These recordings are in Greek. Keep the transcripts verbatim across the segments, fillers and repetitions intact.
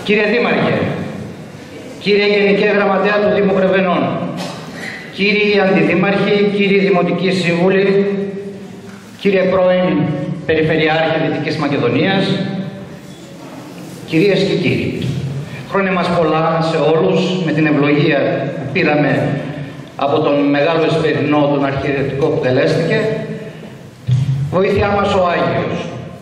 Κύριε Δήμαρχε, κύριε Γενική Γραμματέα του Δήμου Κρεβενών, κύριοι Αντιδήμαρχοι, κύριοι Δημοτικοί Σύμβουλοι, κύριε πρώην Περιφερειάρχη Δυτικής Μακεδονίας, κυρίες και κύριοι, χρόνια μας πολλά σε όλους με την ευλογία που πήραμε από τον μεγάλο Εσπερινό, τον αρχιερετικό που τελέστηκε, βοήθειά μας ο Άγιος.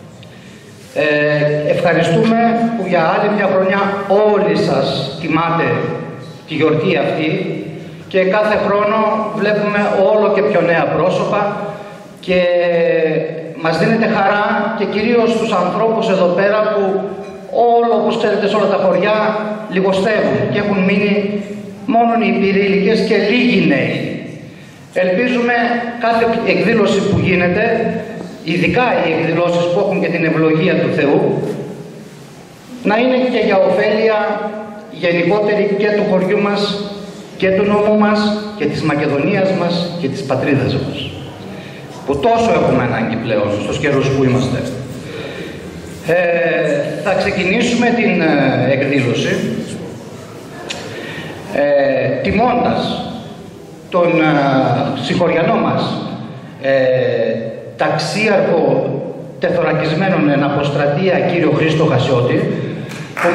Ε, ευχαριστούμε που για άλλη μια χρονιά όλοι σας τιμάτε τη γιορτή αυτή και κάθε χρόνο βλέπουμε όλο και πιο νέα πρόσωπα και μας δίνεται χαρά και κυρίως τους ανθρώπους εδώ πέρα που όλο, όπως ξέρετε, σε όλα τα χωριά λιγοστεύουν και έχουν μείνει μόνο οι υπηρήλικες και λίγοι νέοι. Ελπίζουμε κάθε εκδήλωση που γίνεται, ειδικά οι εκδηλώσεις που έχουν και την ευλογία του Θεού, να είναι και για ωφέλεια γενικότερη και του χωριού μας και του νομού μας και της Μακεδονίας μας και της πατρίδας μας, που τόσο έχουμε ανάγκη πλέον στους καιρούς που είμαστε. Ε, θα ξεκινήσουμε την ε, εκδήλωση ε, τιμώντας τον ε, συγχωριανό μας ε, ταξίαρχο τεθωρακισμένων εν αποστρατεία κύριο Χρήστο Χασιώτη, που...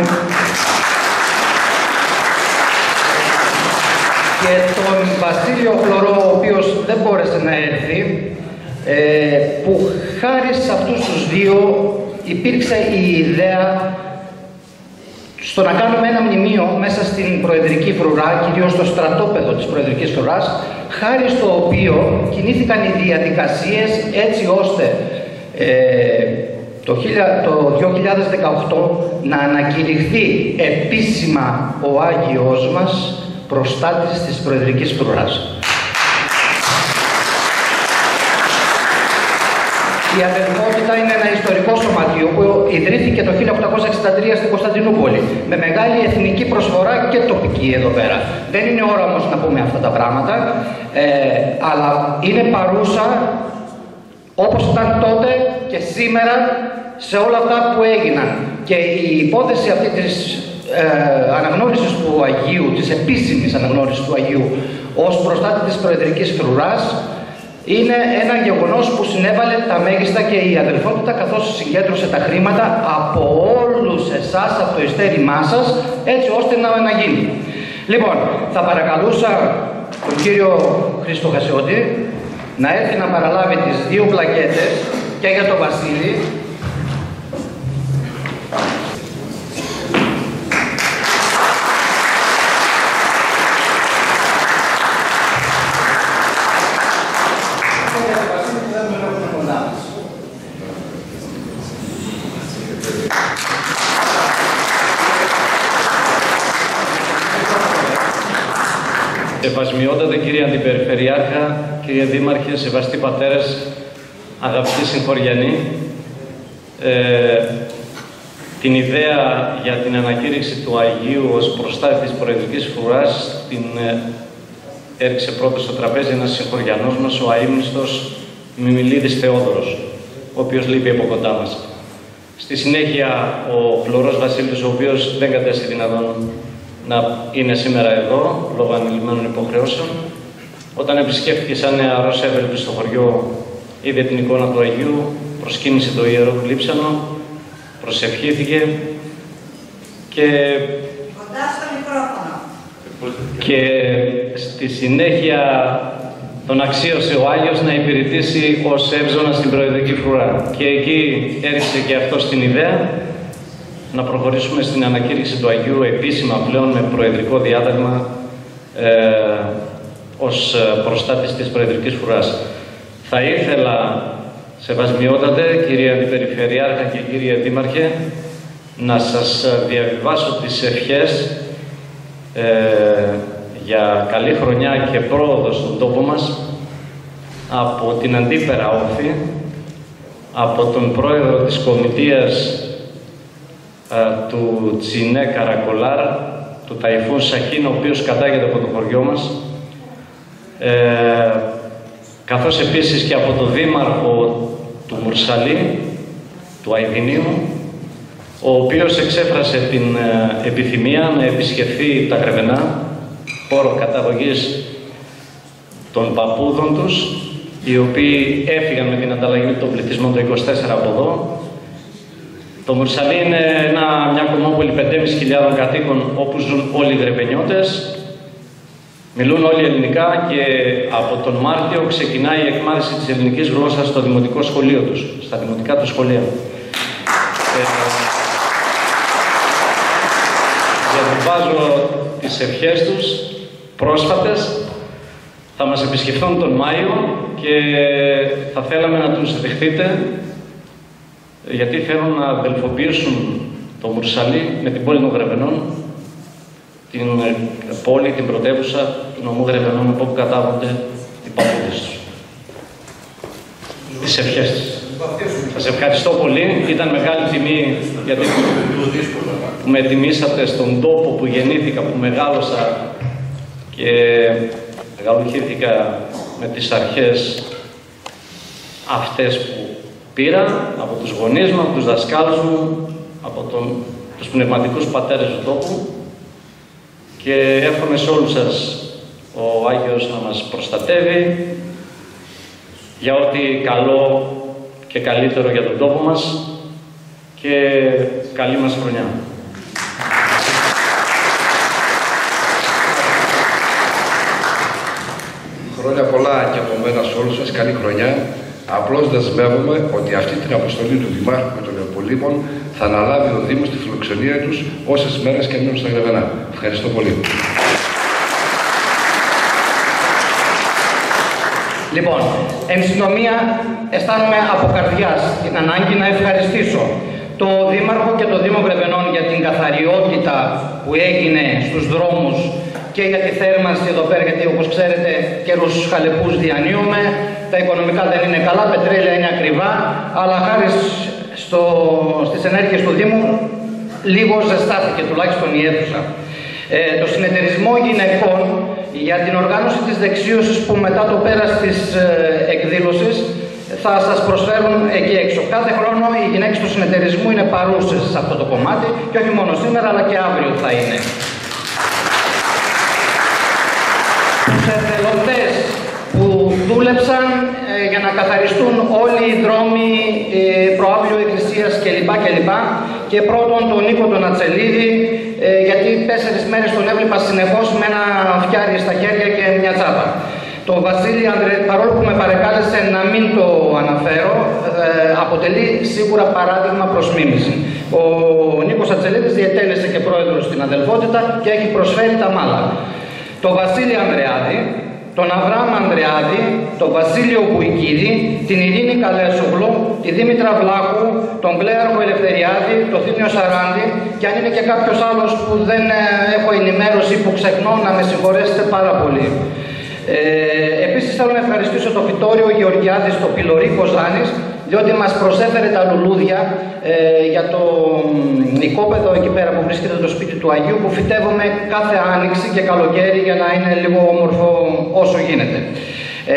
και τον Βασίλειο Χλωρό, ο οποίος δεν μπόρεσε να έρθει, ε, που χάρη σε αυτούς τους δύο υπήρξε η ιδέα στο να κάνουμε ένα μνημείο μέσα στην Προεδρική Φρουρά, κυρίως στο στρατόπεδο της Προεδρικής Φρουράς, χάρη στο οποίο κινήθηκαν οι διαδικασίες έτσι ώστε ε, το, το δύο χιλιάδες δεκαοκτώ να ανακηρυχθεί επίσημα ο Άγιος μας προστάτης της Προεδρικής Φρουράς. Η αδελφότητα είναι ένα ιστορικό σωματείο που ιδρύθηκε το χίλια οκτακόσια εξήντα τρία στην Κωνσταντινούπολη με μεγάλη εθνική προσφορά και τοπική εδώ πέρα. Δεν είναι ώρα όμως να πούμε αυτά τα πράγματα, ε, αλλά είναι παρούσα όπως ήταν τότε και σήμερα σε όλα αυτά που έγιναν. Και η υπόθεση αυτή της ε, αναγνώρισης του Αγίου, της επίσημης αναγνώρισης του Αγίου ως προστάτη της Προεδρικής Φρουράς, είναι ένα γεγονός που συνέβαλε τα μέγιστα και η αδελφότητα, καθώς συγκέντρωσε τα χρήματα από όλους εσάς, από το ειστέρημά σας, έτσι ώστε να, να γίνει. Λοιπόν, θα παρακαλούσα τον κύριο Χρήστο Χασιώτη να έρθει να παραλάβει τις δύο πλακέτες και για τον Βασίλη. Σεβασμιότατε κύριε Αντιπεριφερειάρχα, κύριε Δήμαρχε, σεβαστοί πατέρες, αγαπητοί συγχωριανοί, ε, την ίδεα για την ανακήρυξη του Αγίου ως προστάτη της Προεδρικής Φρουράς την ε, έριξε πρώτος στο τραπέζι ένας συγχωριανός μας, ο αείμνηστος Μιμιλίδης Θεόδωρος, ο οποίος λείπει από κοντά μας. Στη συνέχεια ο Φλωρός Βασίλης, ο οποίος δεν κατέστη δυνατόν να είναι σήμερα εδώ, λόγω ανηλυμένων υποχρεώσεων. Όταν επισκέφθηκε σαν νεαρός έβελπης στο χωριό, είδε την εικόνα του Αγίου, προσκύνησε το Ιερό Γλύψανο, προσευχήθηκε και... Κοντά στο μικρόφωνο. Και στη συνέχεια τον αξίωσε ο Άγιος να υπηρετήσει ως εύζωνα στην Προεδρική Φρουρά. Και εκεί έριξε και αυτό την ιδέα να προχωρήσουμε στην ανακήρυξη του Αγίου επίσημα πλέον με προεδρικό διάταγμα ε, ως προστάτης της Προεδρικής Φρουράς. Θα ήθελα, σεβασμιότατε, κύριε Αντιπεριφερειάρχα και κύριε Δήμαρχε, να σας διαβιβάσω τις ευχές ε, για καλή χρονιά και πρόοδο στον τόπο μας από την Αντίπερα Όφη, από τον πρόεδρο της Κομιτείας του Τσινέ Καρακολάρ, του Ταϊφούν Σαχίν, ο οποίος κατάγεται από το χωριό μας, ε, καθώς επίσης και από το δήμαρχο του Μουρσαλή, του Αηδινίου, ο οποίος εξέφρασε την επιθυμία να επισκεφθεί τα Γρεβενά, χώρο καταγωγής των παππούδων τους, οι οποίοι έφυγαν με την ανταλλαγή των πληθυσμών το είκοσι τέσσερα από εδώ. Το Μουρσαλί είναι ένα, μια κομμόπολη πέντε χιλιάδες πεντακόσιων κατοίκων, όπου ζουν όλοι οι Γρεβενιώτες. Μιλούν όλοι ελληνικά και από τον Μάρτιο ξεκινάει η εκμάθηση της ελληνικής γλώσσας στο δημοτικό σχολείο τους, στα δημοτικά του σχολεία. Ε, διαβάζω τις ευχές τους πρόσφατες. Θα μας επισκεφθούν τον Μάιο και θα θέλαμε να τους δεχτείτε, γιατί θέλουν να αδελφοποιήσουν το Μουρσαλί με την πόλη των Γρεβενών, την πόλη, την πρωτεύουσα του νομού Γρεβενών, από όπου κατάγονται οι παππούδες τους. Τις ευχές τους. Σας ευχαριστώ πολύ. Ήταν μεγάλη τιμή, γιατί που με τιμήσατε στον τόπο που γεννήθηκα, που μεγάλωσα και μεγαλοχήθηκα με τις αρχές αυτές που πήρα από τους γονείς μου, από τους δασκάλους μου, από τον, τους πνευματικούς πατέρες του τόπου, και εύχομαι σε όλους σας ο Άγιος να μας προστατεύει για ό,τι καλό και καλύτερο για τον τόπο μας, και καλή μας χρονιά. Χρόνια πολλά και από μένα σε όλους σας, καλή χρονιά. Απλώς δεσμεύομαι ότι αυτή την αποστολή του Δημάρχου και των υπολείπων θα αναλάβει ο Δήμος τη φιλοξενία τους όσες μέρες και μείνουν στα Γρεβενά. Ευχαριστώ πολύ. Λοιπόν, εν συντομία, αισθάνομαι από καρδιάς την ανάγκη να ευχαριστήσω το Δήμαρχο και το Δήμο Γρεβενών για την καθαριότητα που έγινε στους δρόμους και για τη θέρμανση εδώ πέρα, γιατί όπως ξέρετε καιρούς χαλεπούς διανύουμε, τα οικονομικά δεν είναι καλά, πετρέλαια είναι ακριβά, αλλά χάρη στο, στις ενέργειες του Δήμου λίγο ζεστάθηκε τουλάχιστον η αίθουσα. Ε, το συνεταιρισμό γυναικών για την οργάνωση της δεξίωσης που μετά το πέρας της ε, εκδήλωσης θα σας προσφέρουν εκεί έξω. Κάθε χρόνο οι γυναίκες του συνεταιρισμού είναι παρούσες σε αυτό το κομμάτι και όχι μόνο σήμερα αλλά και αύριο θα είναι. Τους εθελοντές που δούλεψαν ε, για να καθαριστούν όλοι οι δρόμοι ε, προάβλιο εκκλησίας κλπ. κλπ. Και πρώτον τον Νίκο τον Ατσελίδη, ε, γιατί τέσσερις μέρες τον έβλεπα συνεχώς με ένα φτιάρι στα χέρια και μια τσάπα. Το Βασίλη Ανδρε, παρόλο που με παρεκάλεσε να μην το αναφέρω, ε, αποτελεί σίγουρα παράδειγμα προς μίμηση. Ο Νίκος Ατσελίδης διετέλεσε και πρόεδρος στην αδελφότητα και έχει προσφέρει τα μάλα. Το Βασίλη Ανδρεάδη, τον Αβραάμ Ανδρεάδη, τον Βασίλειο Κουικίδη, την Ειρήνη Καλέσογλου, τη Δήμητρα Βλάκου, τον Κλέαρχο Ελευθεριάδη, τον Θήμιο Σαράντη, και αν είναι και κάποιος άλλος που δεν έχω ενημέρωση, που ξεχνώ, να με συγχωρέσετε πάρα πολύ. Ε, επίσης θέλω να ευχαριστήσω το Φυτόριο Γεωργιάδη στο Πυλωρί Κοζάνης, διότι μας προσέφερε τα λουλούδια ε, για το οικόπεδο εκεί πέρα που βρίσκεται το σπίτι του Αγίου, που φυτεύουμε κάθε άνοιξη και καλοκαίρι για να είναι λίγο όμορφο όσο γίνεται. Ε,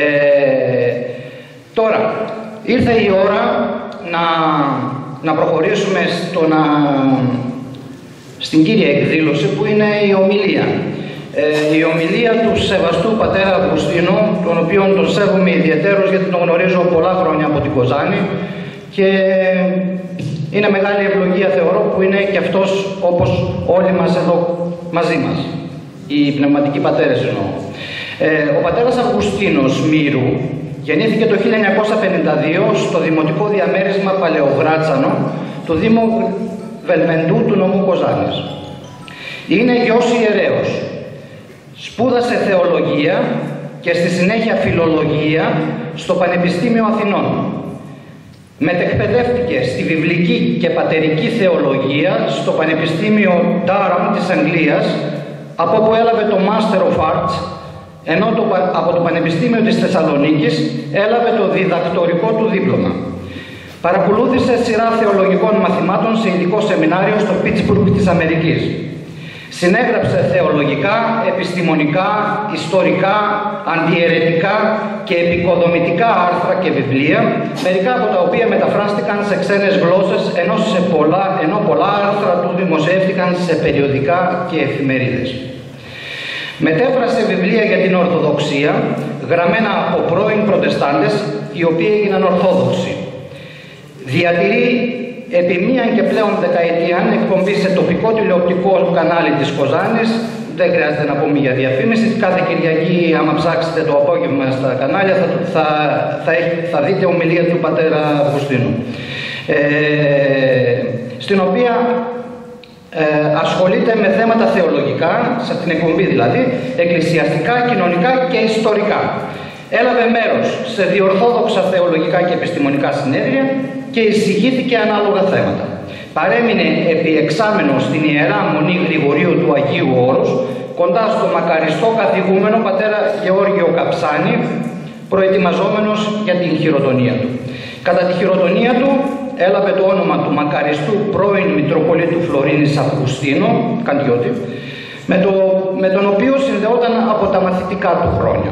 τώρα, ήρθε η ώρα να, να προχωρήσουμε στο να, στην κύρια εκδήλωση που είναι η ομιλία. Ε, η ομιλία του σεβαστού πατέρα Αυγουστίνου, τον οποίον τον σέβομαι ιδιαιτέρως γιατί τον γνωρίζω πολλά χρόνια από την Κοζάνη και είναι μεγάλη ευλογία θεωρώ που είναι και αυτός όπως όλοι μας εδώ μαζί μας. Οι πνευματικοί πατέρες εννοώ. Ε, ο πατέρας Αυγουστίνος Μύρου γεννήθηκε το χίλια εννιακόσια πενήντα δύο στο δημοτικό διαμέρισμα Παλαιογράτσανο του Δήμου Βελμεντού του νομού Κοζάνης. Είναι γιος ιερέως. Σπούδασε θεολογία και στη συνέχεια φιλολογία στο Πανεπιστήμιο Αθηνών. Μετεκπαιδεύτηκε στη βιβλική και πατερική θεολογία στο Πανεπιστήμιο Durham της Αγγλίας, από όπου έλαβε το Master of Arts, ενώ το, από το Πανεπιστήμιο της Θεσσαλονίκης έλαβε το διδακτορικό του δίπλωμα. Παρακολούθησε σειρά θεολογικών μαθημάτων σε ειδικό σεμινάριο στο Pittsburgh της Αμερικής. Συνέγραψε θεολογικά, επιστημονικά, ιστορικά, αντιαιρετικά και επικοδομητικά άρθρα και βιβλία, μερικά από τα οποία μεταφράστηκαν σε ξένες γλώσσες, ενώ, σε πολλά, ενώ πολλά άρθρα του δημοσιεύτηκαν σε περιοδικά και εφημερίδες. Μετέφρασε βιβλία για την Ορθοδοξία, γραμμένα από πρώην Προτεστάντες, οι οποίοι έγιναν Ορθόδοξοι. Διατηρεί επί μίαν και πλέον δεκαετία εκπομπή σε τοπικό τηλεοπτικό κανάλι της Κοζάνης. Δεν χρειάζεται να πούμε για διαφήμιση. Κάθε Κυριακή, άμα ψάξετε το απόγευμα στα κανάλια, θα, θα, θα, θα δείτε ομιλία του πατέρα Αυγουστίνου. Ε, στην οποία ε, ασχολείται με θέματα θεολογικά, σε την εκπομπή δηλαδή, εκκλησιαστικά, κοινωνικά και ιστορικά. Έλαβε μέρος σε διορθόδοξα θεολογικά και επιστημονικά συνέδρια και εισηγήθηκε ανάλογα θέματα. Παρέμεινε επί εξάμηνο στην Ιερά Μονή Γρηγορίου του Αγίου Όρους, κοντά στο μακαριστό καθηγούμενο πατέρα Γεώργιο Καψάνη, προετοιμαζόμενος για την χειροτονία του. Κατά τη χειροτονία του έλαβε το όνομα του μακαριστού πρώην Μητροπολίτου Φλωρίνης Αυγουστίνο, Καντιώτη, με, το, με τον οποίο συνδεόταν από τα μαθητικά του χρόνια.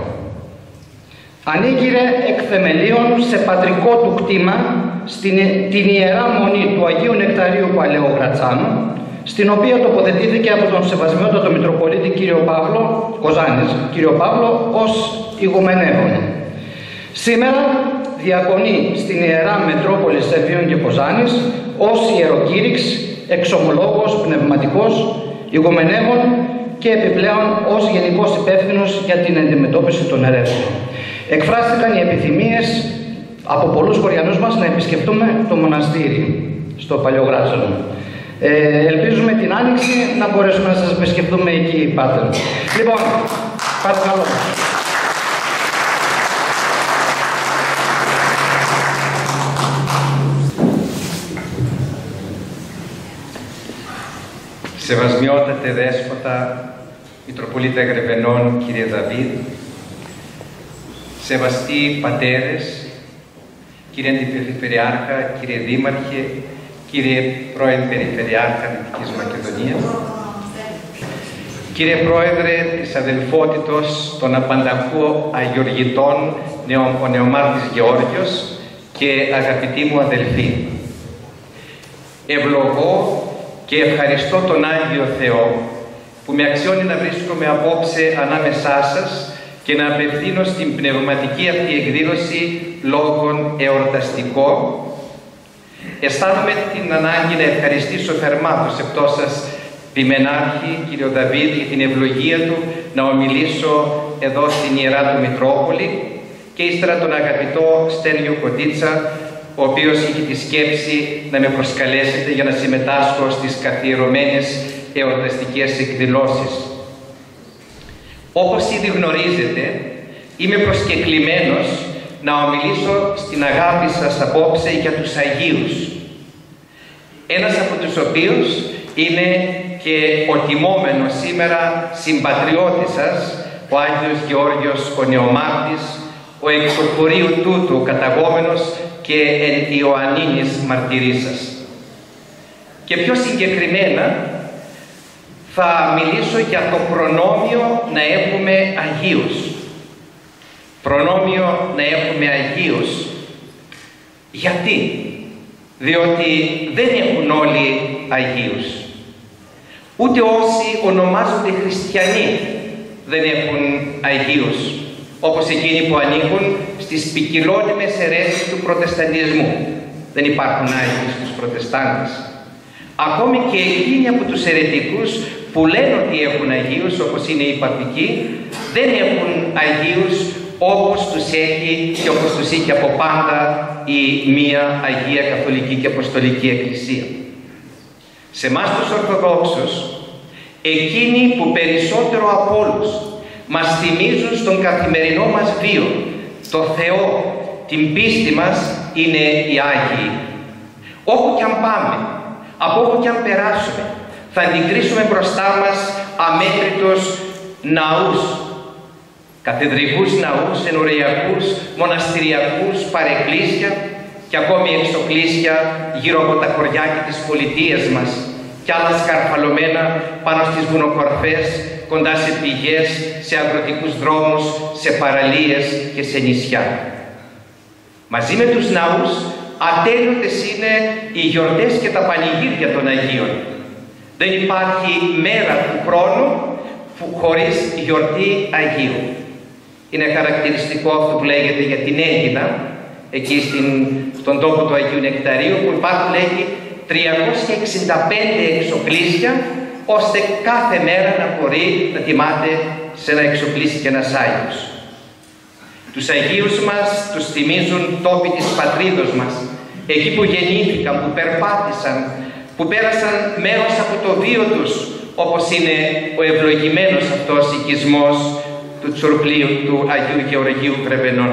Ανήγειρε εκ θεμελίων σε πατρικό του κτήμα στην, την Ιερά Μονή του Αγίου Νεκταρίου Παλαιογρατσάνου, στην οποία τοποθετήθηκε από τον Σεβασμιότατο Μητροπολίτη κύριο Παύλο, Κοζάνης, κύριο Παύλο, ως ηγουμενεύων. Σήμερα διακονεί στην Ιερά Μετρόπολη Σεβίων και Κοζάνης ως ιεροκήρυξ, εξομολόγος, πνευματικός, ηγουμενεύων και επιπλέον ως γενικός υπεύθυνος για την αντιμετώπιση των ερεύσεων. Εκφράστηκαν οι επιθυμίες από πολλούς χωριανούς μας να επισκεφτούμε το μοναστήρι στο Παλαιογράτσανο. Ε, ελπίζουμε την Άνοιξη να μπορέσουμε να σας επισκεφτούμε εκεί, Πάτερ. Λοιπόν, παρακαλώ. Σεβασμιότατε Δέσποτα, Μητροπολίτα Γρεβενών, κύριε Δαβίδ, σεβαστοί πατέρες, κύριε Αντιπεριφερειάρχα, κύριε Δήμαρχε, κύριε πρώην Περιφερειάρχα Δυτικής Μακεδονίας, κύριε Πρόεδρε της Αδελφότητος των Απανταχού Αγιοργητών, ο Νεομάρτης Γεώργιος και αγαπητοί μου αδελφοί, ευλογώ και ευχαριστώ τον Άγιο Θεό που με αξιώνει να βρίσκομαι απόψε ανάμεσά σας και να απευθύνω στην πνευματική αυτή εκδήλωση λόγων εορταστικό. Αισθάνομαι την ανάγκη να ευχαριστήσω θερμά τον σεπτό σας Ποιμενάρχη, κύριο Δαβίδ, για την ευλογία του να ομιλήσω εδώ στην Ιερά του Μητρόπολη και ύστερα τον αγαπητό Στέλιο Κοντίτσα, ο οποίος είχε τη σκέψη να με προσκαλέσετε για να συμμετάσχω στις καθιερωμένες εορταστικές εκδηλώσεις. Όπως ήδη γνωρίζετε, είμαι προσκεκλημένος να ομιλήσω στην αγάπη σας απόψε για τους Αγίους. Ένας από τους οποίους είναι και ο τιμόμενος σήμερα συμπατριώτης σας, ο Άγιος Γεώργιος ο Νεομάρτης, ο εξ του χωρίου τούτου καταγόμενος και εν Ιωαννίνης μαρτυρής σας. Και πιο συγκεκριμένα θα μιλήσω για το προνόμιο να έχουμε Αγίους. Προνόμιο να έχουμε Αγίους. Γιατί? Διότι δεν έχουν όλοι Αγίους. Ούτε όσοι ονομάζονται χριστιανοί δεν έχουν Αγίους, όπως εκείνοι που ανήκουν στις ποικιλώνυμες αιρέσεις του προτεσταντισμού. Δεν υπάρχουν Άγιοι στους προτεστάντες. Ακόμη και εκείνοι από τους αιρετικούς που λένε ότι έχουν Αγίους, όπως είναι οι παπικοί, δεν έχουν Αγίους όπως τους έχει και όπως τους είχε από πάντα η μία Αγία Καθολική και Αποστολική Εκκλησία. Σε εμάς τους Ορθοδόξους, εκείνοι που περισσότερο από όλους μας θυμίζουν στον καθημερινό μας βίο το Θεό, την πίστη μας, είναι οι Άγιοι. Όπου κι αν πάμε, από όπου κι αν περάσουμε, θα αντικρίσουμε μπροστά μας αμέτρητους ναούς, καθεδρικούς ναούς, ενοριακούς, μοναστηριακούς, παρεκκλήσια και ακόμη εξοκλήσια γύρω από τα χωριά και τις πολιτείες μας, κι άλλα σκαρφαλωμένα πάνω στις βουνοκορφές, κοντά σε πηγές, σε αγροτικούς δρόμους, σε παραλίες και σε νησιά. Μαζί με τους ναούς, ατέλειωτες είναι οι γιορτές και τα πανηγύρια των Αγίων. Δεν υπάρχει μέρα του χρόνου που χωρίς γιορτή Αγίου. Είναι χαρακτηριστικό αυτό που λέγεται για την Αίγινα, εκεί στην, στον τόπο του Αγίου Νεκταρίου, που υπάρχουν, λέγει, τριακόσια εξήντα πέντε εξοπλίσια, ώστε κάθε μέρα να μπορεί να τιμάται σε ένα εξοπλίσι και ένας Άγιος. Τους Αγίους μας τους θυμίζουν τόποι της πατρίδος μας, εκεί που γεννήθηκαν, που περπάτησαν, που πέρασαν μέρος από το βίο τους, όπως είναι ο ευλογημένος αυτός οικισμός του Τσουρπλίου του Αγίου Γεωργίου Κρεβενών.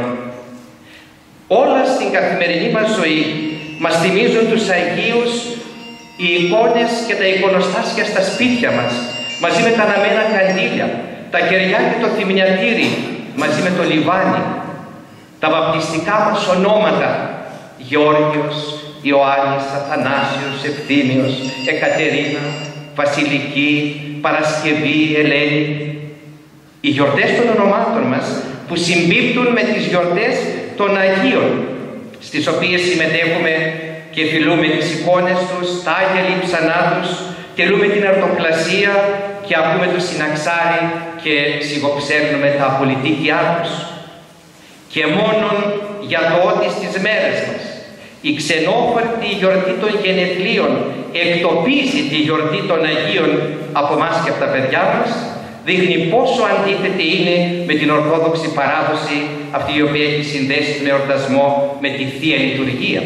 Όλα στην καθημερινή μας ζωή μας θυμίζουν τους Αγίους, οι εικόνες και τα εικονοστάσια στα σπίτια μας, μαζί με τα αναμένα καντήλια, τα κεριά και το θυμιατήρι, μαζί με το λιβάνι, τα βαπτιστικά μας ονόματα, Γεώργιος, Ιωάννης, Αθανάσιος, Ευθύμιος, Εκατερίνα, Βασιλική, Παρασκευή, Ελένη. Οι γιορτές των ονομάτων μας που συμπίπτουν με τις γιορτές των Αγίων, στις οποίες συμμετέχουμε και φιλούμε τις εικόνες τους, τα Άγια Λείψανά τους, τελούμε την αρτοπλασία και ακούμε το συναξάρι και σιγοψέρνουμε τα απολυτίκια τους. Και μόνον για το ότι στις μέρες μας η ξενόφερτη γιορτή των γενεθλίων εκτοπίζει τη γιορτή των Αγίων από εμάς και από τα παιδιά μας, δείχνει πόσο αντίθετη είναι με την Ορθόδοξη παράδοση, αυτή η οποία έχει συνδέσει τον εορτασμό με τη Θεία Λειτουργία.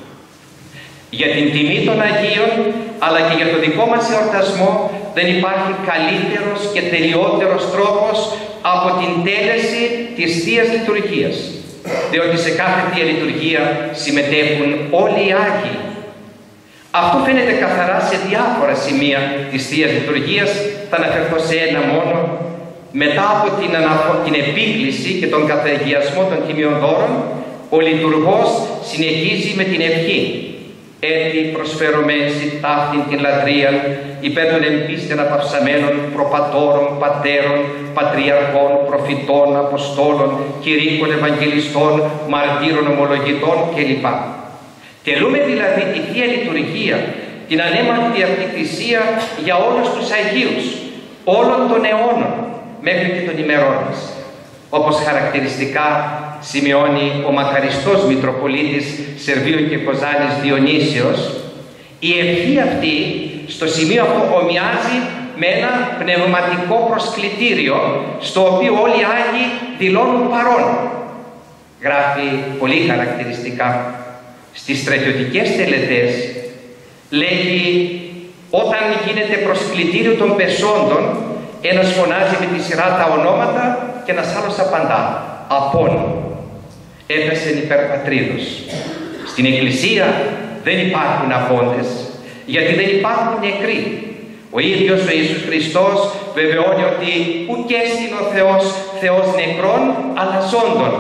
Για την τιμή των Αγίων, αλλά και για το δικό μας εορτασμό, δεν υπάρχει καλύτερος και τελειότερος τρόπος από την τέλεση της Θείας Λειτουργίας. Διότι σε κάθε Θεία Λειτουργία συμμετέχουν όλοι οι Άγιοι. Αυτό φαίνεται καθαρά σε διάφορα σημεία της Θείας Λειτουργίας. Θα αναφερθώ σε ένα μόνο. Μετά από την, αναφο... την επίκληση και τον καταγιασμό των τιμίων δώρων, ο λειτουργός συνεχίζει με την ευχή. Έτσι προσφέρομαι εσύ ταύτην την λατρεία υπέρ των εμπίστεν απαυσαμένων προπατώρων, πατέρων, πατριαρχών, προφητών, αποστόλων, κηρύκων, ευαγγελιστών, μαρτύρων, ομολογητών κλπ. Τελούμε δηλαδή τη Θεία Λειτουργία, την ανέμακτη αυτή θυσία για όλους τους Αγίους, όλων των αιώνων, μέχρι και των ημερών μας. Όπως χαρακτηριστικά σημειώνει ο μακαριστός Μητροπολίτης Σερβίου και Κοζάνης Διονύσιος, η ευχή αυτή στο σημείο αυτό ομοιάζει με ένα πνευματικό προσκλητήριο, στο οποίο όλοι οι Άγιοι δηλώνουν παρόν. Γράφει πολύ χαρακτηριστικά. Στις στρατιωτικές τελετές λέγει, όταν γίνεται προσκλητήριο των πεσόντων, ένας φωνάζει με τη σειρά τα ονόματα και ένας άλλος απαντά, απόν. Έπεσεν υπέρ πατρίδος. Στην Εκκλησία δεν υπάρχουν απόντες, γιατί δεν υπάρχουν νεκροί. Ο ίδιος ο Ιησούς Χριστός βεβαιώνει ότι ουκ έστιν ο Θεός Θεός νεκρών, αλλά ζώντων.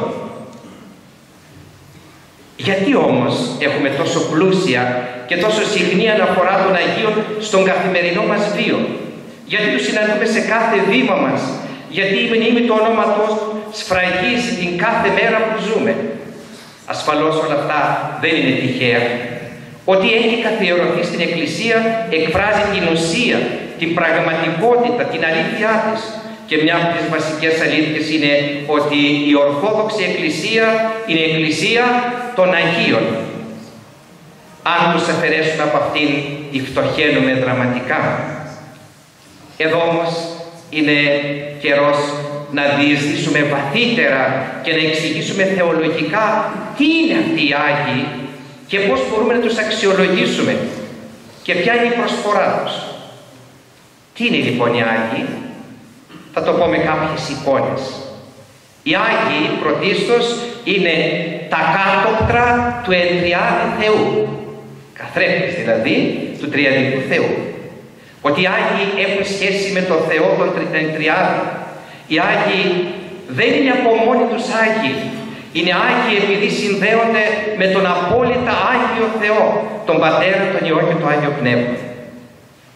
Γιατί όμως έχουμε τόσο πλούσια και τόσο συχνή αναφορά των Αγίων στον καθημερινό μας βίο? Γιατί τους συναντούμε σε κάθε βήμα μας? Γιατί η μνήμη του ονόματός του σφραγίζει την κάθε μέρα που ζούμε? Ασφαλώς όλα αυτά δεν είναι τυχαία. Ότι έχει καθιερωθεί στην Εκκλησία εκφράζει την ουσία, την πραγματικότητα, την αλήθειά της. Και μια από τις βασικές αλήθειες είναι ότι η Ορθόδοξη Εκκλησία είναι Εκκλησία των Αγίων. Αν τους αφαιρέσουμε από αυτήν, η φτωχαίνουμε δραματικά. Εδώ όμως είναι καιρός να διεισδύσουμε βαθύτερα και να εξηγήσουμε θεολογικά τι είναι αυτοί οι Άγιοι και πώς μπορούμε να τους αξιολογήσουμε και ποια είναι η προσφορά τους. Τι είναι λοιπόν οι Άγιοι? Θα το πω με κάποιες εικόνες. Οι Άγιοι πρωτίστως είναι τα κάτωπτρα του Εντριάδη Θεού, καθρέφτες δηλαδή του Τριαδικού Θεού. Ότι οι Άγιοι έχουν σχέση με τον Θεό τον Τριάδη. Οι Άγιοι δεν είναι από μόνοι τους Άγιοι. Είναι Άγιοι επειδή συνδέονται με τον απόλυτα Άγιο Θεό, τον Πατέρα, τον Υιό και το Άγιο Πνεύμα.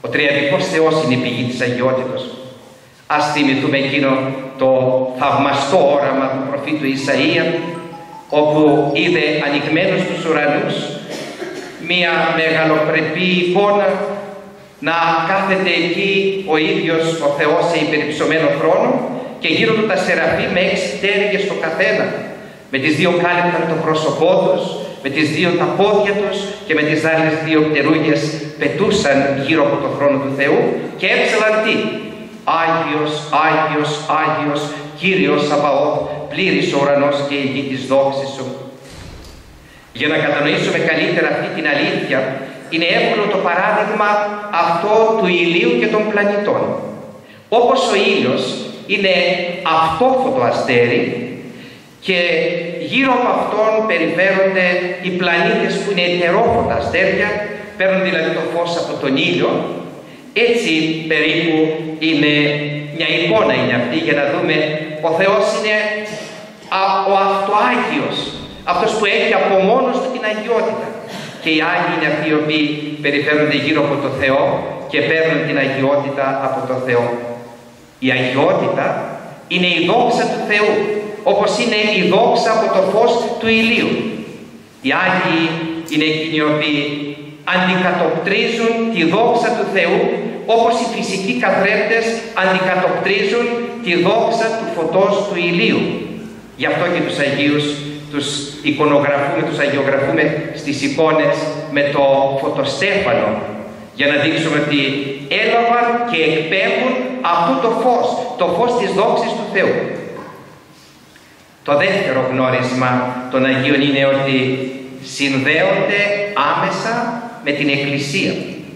Ο τριαδικός Θεός είναι η πηγή της αγιότητος. Ας θυμηθούμε εκείνο το θαυμαστό όραμα του προφήτου Ισαΐα, όπου είδε ανοιγμένους τους ουρανούς μία μεγαλοπρεπή εικόνα να κάθεται εκεί ο ίδιος ο Θεός σε υπερυψωμένο θρόνο και γύρω του τα σεραφείμ με έξι πτέρυγες το καθένα, με τις δύο κάλυπταν το πρόσωπό τους, με τις δύο τα πόδια τους και με τις άλλες δύο πτερούγες πετούσαν γύρω από το θρόνο του Θεού και έψαλαν τι? Άγιος, Άγιος, Άγιος, Κύριος Σαβαώθ, πλήρης ο ουρανός και η γη της δόξης σου. Για να κατανοήσουμε καλύτερα αυτή την αλήθεια, είναι εύκολο το παράδειγμα αυτό του ηλίου και των πλανητών. Όπως ο ήλιος είναι αυτόφωτο αστέρι και γύρω από αυτόν περιφέρονται οι πλανήτες που είναι ετερόφωτα αστέρια, παίρνουν δηλαδή το φως από τον ήλιο. Έτσι περίπου είναι μια εικόνα είναι αυτή για να δούμε ο Θεός είναι ο αυτοάγιος, αυτός που έχει από μόνος του την αγιότητα. Και οι Άγιοι είναι αυτοί οι οποίοι περιφέρονται γύρω από το Θεό και παίρνουν την αγιότητα από το Θεό. Η αγιότητα είναι η δόξα του Θεού, όπως είναι η δόξα από το φως του ηλίου. Οι Άγιοι είναι εκείνοι οι οποίοι αντικατοπτρίζουν τη δόξα του Θεού, όπως οι φυσικοί καθρέφτες αντικατοπτρίζουν τη δόξα του φωτός του ηλίου. Γι' αυτό και τους Αγίους τους εικονογραφούμε, τους αγιογραφούμε στις εικόνες με το φωτοστέφανο, για να δείξουμε ότι έλαβαν και εκπέμπουν αυτό το φως, το φως της δόξης του Θεού. Το δεύτερο γνώρισμα των Αγίων είναι ότι συνδέονται άμεσα με την Εκκλησία.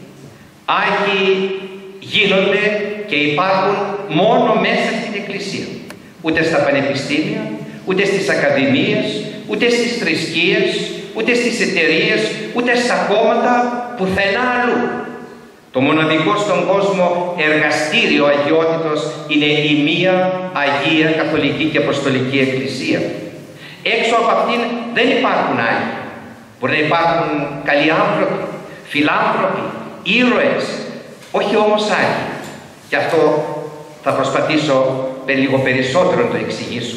Άγιοι γίνονται και υπάρχουν μόνο μέσα στην Εκκλησία. Ούτε στα πανεπιστήμια, ούτε στις ακαδημίες, ούτε στις θρησκείες, ούτε στις εταιρείες, ούτε στα κόμματα, πουθενά αλλού. Το μοναδικό στον κόσμο εργαστήριο αγιότητος είναι η μία Αγία Καθολική και Αποστολική Εκκλησία. Έξω από αυτήν δεν υπάρχουν Άγιοι. Μπορεί να υπάρχουν καλοί άνθρωποι, φιλάνθρωποι, ήρωες, όχι όμως Άγιοι. Και αυτό θα προσπαθήσω λίγο περισσότερο να το εξηγήσω.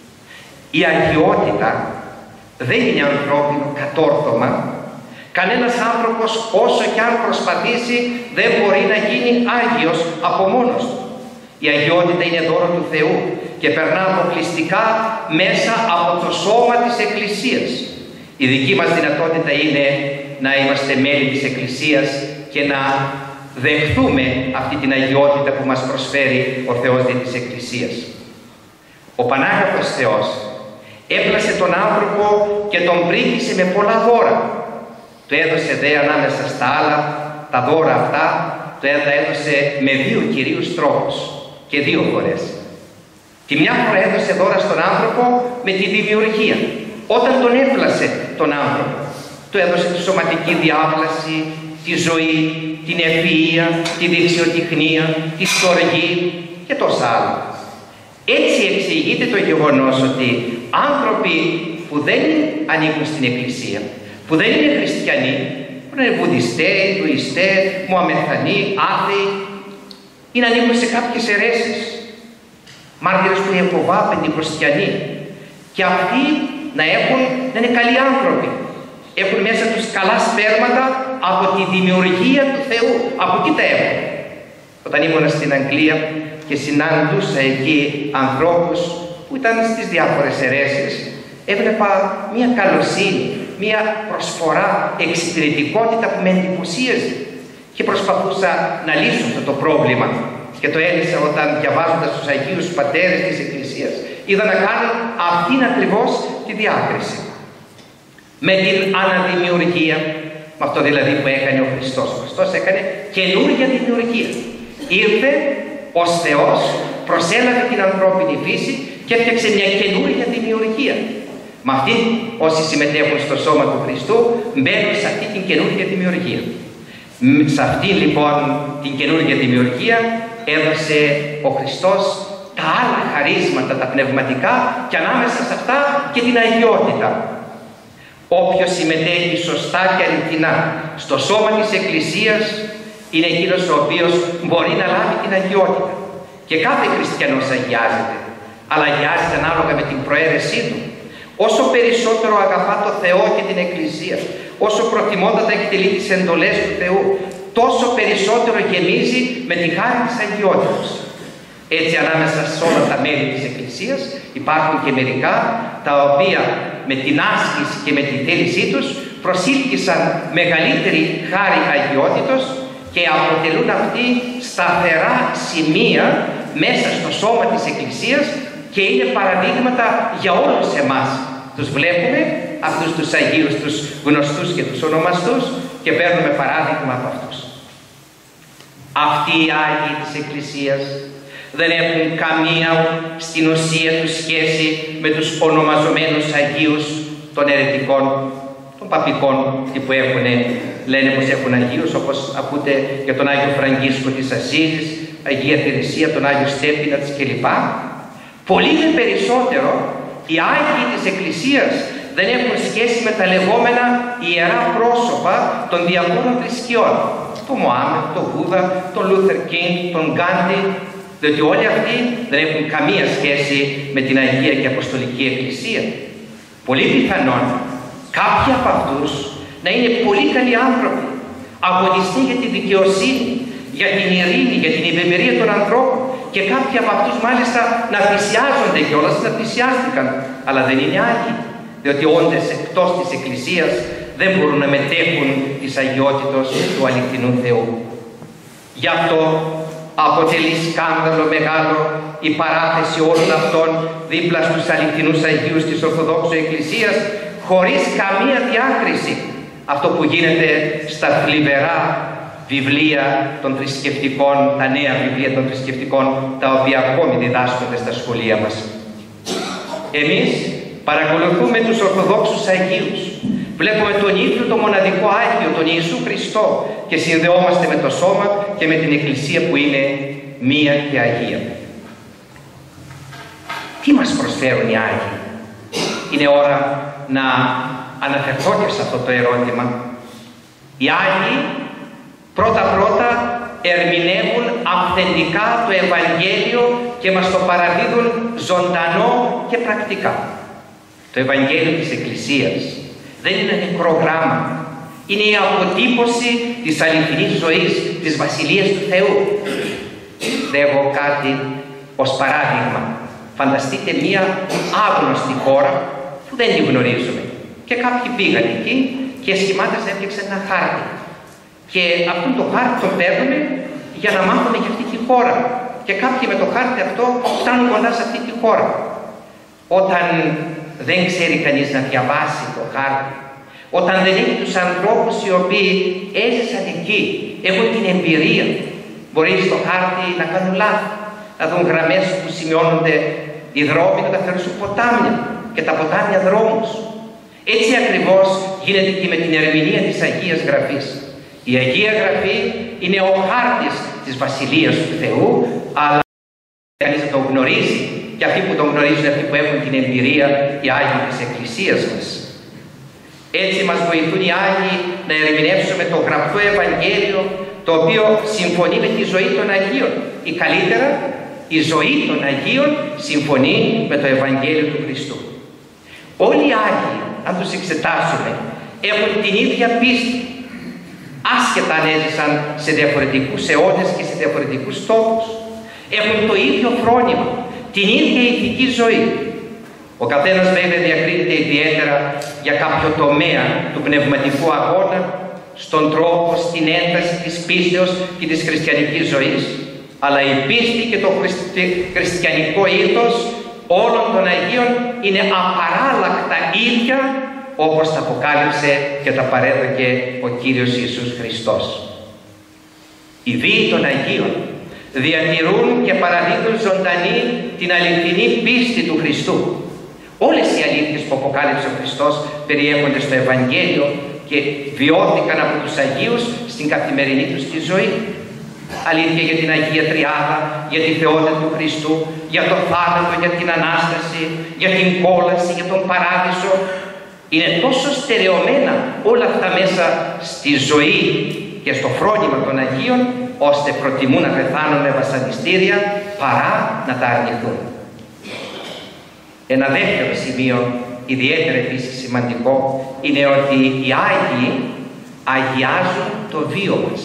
Η αγιότητα δεν είναι ανθρώπινο κατόρθωμα. Κανένας άνθρωπος όσο κι αν προσπαθήσει δεν μπορεί να γίνει Άγιος από μόνος του. Η αγιότητα είναι δώρο του Θεού και περνά αποκλειστικά μέσα από το σώμα της Εκκλησίας. Η δική μας δυνατότητα είναι να είμαστε μέλη της Εκκλησίας και να δεχθούμε αυτή την αγιότητα που μας προσφέρει ο Θεός δι' της Εκκλησίας. Ο Πανάγαθος Θεός έπλασε τον άνθρωπο και τον πρίκησε με πολλά δώρα. Το έδωσε δε ανάμεσα στα άλλα τα δώρα αυτά, το έδωσε με δύο κυρίους τρόπους και δύο φορές. Τη μια φορά έδωσε δώρα στον άνθρωπο με τη δημιουργία. Όταν τον έπλασε τον άνθρωπο, του έδωσε τη σωματική διάπλαση, τη ζωή, την ευφυΐα, τη δεξιοτεχνία, τη στοργή και τόσα άλλα. Έτσι εξηγείται το γεγονός ότι άνθρωποι που δεν ανήκουν στην Εκκλησία, που δεν είναι χριστιανοί, που είναι βουδιστές, Ινδουιστές, Μωαμεθανοί, άθεοι, ή να ανήκουν σε κάποιες αιρέσεις, μάρτυρες του Ιεχωβά, πεντηκοστιανοί, και αυτοί να έχουν, να είναι καλοί άνθρωποι. Έχουν μέσα τους καλά σπέρματα από τη δημιουργία του Θεού. Από τι τα έχουν? Όταν ήμουν στην Αγγλία και συνάντουσα εκεί ανθρώπους που ήταν στις διάφορες αιρέσεις, έβλεπα μία καλοσύνη, μία προσφορά, εξυπηρετικότητα που με εντυπωσίαζε και προσπαθούσα να λύσω αυτό το πρόβλημα. Και το έλυσα όταν διαβάζοντας τους Αγίους Πατέρες της Εκκλησίας. Είδα να κάνουν αυτήν ακριβώς τη διάκριση. Με την αναδημιουργία, με αυτό δηλαδή που έκανε ο Χριστός. Ο Χριστός έκανε καινούργια δημιουργία. Ήρθε ως Θεός, προσέλαβε την ανθρώπινη φύση και έφτιαξε μια καινούργια δημιουργία. Με αυτή όσοι συμμετέχουν στο σώμα του Χριστού μπαίνουν σε αυτή την καινούργια δημιουργία. Σε αυτή λοιπόν την καινούργια δημιουργία έδωσε ο Χριστός τα άλλα χαρίσματα, τα πνευματικά, και ανάμεσα σε αυτά και την αγιότητα. Όποιος συμμετέχει σωστά και αληθινά στο σώμα της Εκκλησίας είναι εκείνος ο οποίος μπορεί να λάβει την αγιότητα. Και κάθε χριστιανός αγιάζεται, αλλά αγιάζεται ανάλογα με την προαίρεσή του. Όσο περισσότερο αγαπά το Θεό και την Εκκλησία, όσο προτιμότατα εκτελεί τις εντολές του Θεού, τόσο περισσότερο γεμίζει με τη χάρη της αγιότητας. Έτσι, ανάμεσα σε όλα τα μέλη της Εκκλησίας υπάρχουν και μερικά τα οποία με την άσκηση και με την θέλησή τους προσήλκησαν μεγαλύτερη χάρη αγιότητος και αποτελούν αυτοί σταθερά σημεία μέσα στο σώμα της Εκκλησίας και είναι παραδείγματα για όλους εμάς. Τους βλέπουμε αυτούς τους Αγίους, τους γνωστούς και τους ονομαστούς και παίρνουμε παράδειγμα από αυτούς. Αυτοί οι Άγιοι της Εκκλησίας δεν έχουν καμία στην ουσία τους σχέση με τους ονομαζομένους Αγίους των αιρετικών, των παπικών που έχουν, λένε πως έχουν Αγίους, όπως ακούτε για τον Άγιο Φραγκίσκο της Ασσίζης, Αγία Θηρεσία, τον Άγιο Στέφανας κλπ. Πολύ δε περισσότερο οι Άγιοι της Εκκλησίας δεν έχουν σχέση με τα λεγόμενα ιερά πρόσωπα των διαφόρων θρησκειών. Τον Μωάμετ, τον Βούδα, τον Λούθερ Κίνγκ, τον Γκάντι, διότι όλοι αυτοί δεν έχουν καμία σχέση με την Αγία και Αποστολική Εκκλησία. Πολύ πιθανόν κάποιοι από αυτούς να είναι πολύ καλοί άνθρωποι, αγωνιστοί για τη δικαιοσύνη, για την ειρήνη, για την ευημερία των ανθρώπων, και κάποιοι από αυτούς μάλιστα να θυσιάζονται κιόλας, να θυσιάστηκαν, αλλά δεν είναι Άγιοι, διότι όντες εκτός της Εκκλησίας δεν μπορούν να μετέχουν της αγιότητος του αληθινού Θεού. Γι' αυτό αποτελεί σκάνδαλο μεγάλο η παράθεση όλων αυτών δίπλα στους αληθινούς Αγίους της Ορθοδόξου Εκκλησίας, χωρίς καμία διάκριση. Αυτό που γίνεται στα θλιβερά βιβλία των θρησκευτικών, τα νέα βιβλία των θρησκευτικών, τα οποία ακόμη διδάσκονται στα σχολεία μας. Εμείς παρακολουθούμε τους Ορθοδόξους Αγίους. Βλέπουμε τον ίδιο το μοναδικό Άγιο, τον Ιησού Χριστό, και συνδεόμαστε με το σώμα και με την Εκκλησία που είναι μία και Αγία. Τι μας προσφέρουν οι Άγιοι? Είναι ώρα να αναφερθώ και σε αυτό το ερώτημα. Οι Άγιοι πρώτα-πρώτα ερμηνεύουν αυθεντικά το Ευαγγέλιο και μας το παραδίδουν ζωντανό και πρακτικά. Το Ευαγγέλιο της Εκκλησίας δεν είναι νεκρό γράμμα. Είναι η αποτύπωση της αληθινής ζωής, της Βασιλείας του Θεού. Λέγω κάτι ως παράδειγμα. Φανταστείτε μία άγνωστη χώρα που δεν την γνωρίζουμε. Και κάποιοι πήγαν εκεί και σχημάτες έφτιαξαν ένα χάρτη. Και αυτόν το χάρτη τον παίρνουμε για να μάθουμε για αυτή τη χώρα. Και κάποιοι με το χάρτη αυτό φτάνουν κοντά σε αυτή τη χώρα. Όταν δεν ξέρει κανείς να διαβάσει το χάρτη, όταν δεν έχει τους ανθρώπους οι οποίοι έζησαν εκεί, έχουν την εμπειρία, μπορεί στο χάρτη να κάνουν λάθη, να δουν γραμμές που σημειώνονται οι δρόμοι, να τα θεωρήσουν ποτάμια και τα ποτάμια δρόμους. Έτσι ακριβώς γίνεται και με την ερμηνεία της Αγίας Γραφής. Η Αγία Γραφή είναι ο χάρτης της Βασιλείας του Θεού, αλλά κανείς να τον γνωρίζει, και αυτοί που τον γνωρίζουν, αυτοί που έχουν την εμπειρία, οι Άγιοι της Εκκλησίας μας. Έτσι μας βοηθούν οι Άγιοι να ερμηνεύσουμε το γραπτό Ευαγγέλιο, το οποίο συμφωνεί με τη ζωή των Αγίων. Ή καλύτερα, η ζωή των Αγίων συμφωνεί με το Ευαγγέλιο του Χριστού. Όλοι οι Άγιοι, αν τους εξετάσουμε, έχουν την ίδια πίστη, άσχετα αν έζησαν σε διαφορετικούς αιώνες και σε διαφορετικούς τόπους. Έχουν το ίδιο φρόνημα, την ίδια ηθική ζωή. Ο καθένας βέβαια διακρίνεται ιδιαίτερα για κάποιο τομέα του πνευματικού αγώνα, στον τρόπο, στην ένταση της πίστεως και της χριστιανικής ζωής, αλλά η πίστη και το χριστιανικό ήθος όλων των Αγίων είναι απαράλλακτα ίδια, όπως τα αποκάλυψε και τα παρέδωκε ο Κύριος Ιησούς Χριστός. Οι βίοι των Αγίων διατηρούν και παραδίδουν ζωντανή την αληθινή πίστη του Χριστού. Όλες οι αλήθειες που αποκάλυψε ο Χριστός περιέχονται στο Ευαγγέλιο και βιώθηκαν από τους Αγίους στην καθημερινή τους τη ζωή. Αλήθεια για την Αγία Τριάδα, για τη θεότητα του Χριστού, για το θάνατο, για την Ανάσταση, για την κόλαση, για τον Παράδεισο. Είναι τόσο στερεωμένα όλα αυτά μέσα στη ζωή και στο φρόνημα των Αγίων, ώστε προτιμούν να πεθάνουν με βασανιστήρια παρά να τα αρνηθούν. Ένα δεύτερο σημείο, ιδιαίτερα επίσης σημαντικό, είναι ότι οι Άγιοι αγιάζουν το βίο μας.